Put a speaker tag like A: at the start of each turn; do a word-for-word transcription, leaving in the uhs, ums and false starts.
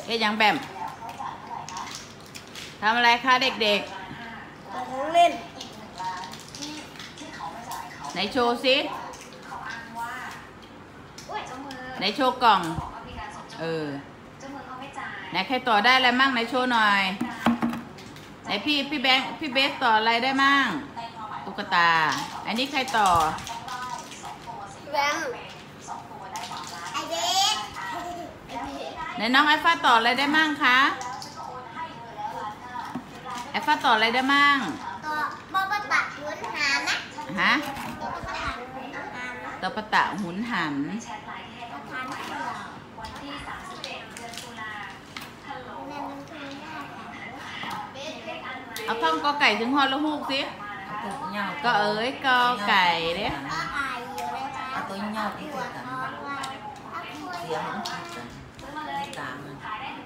A: อ๊ะยังแบมทำอะไรคะเด็ก
B: ๆของเล่น
A: ไหนโชว์สิไหนโชว์กล่องเออไหนใครต่อได้อะไรมั่งไหนโชว์หน่อยไหนพี่พี่แบงค์พี่เบสต่ออะไรได้มั่งตุ๊กตาอันนี้ใครต่อ
B: แบงค์ไอเบส
A: ไหนน้องไอฟ้าต่ออะไรได้มั่งคะไอฟ้าต่ออะไรได้มั่ง
B: ต่อบอปตะหุนหันนะ
A: ฮะ
B: ต่อปตะหุนหัน
A: ต่อปตะหุนหันเอาท่องกอไก่ถึงฮอลลูกสิก็เอ๋ยกอไก่เด้
C: เอาตัวเงาที่ติดกันเสียงมันติดกันตามมัน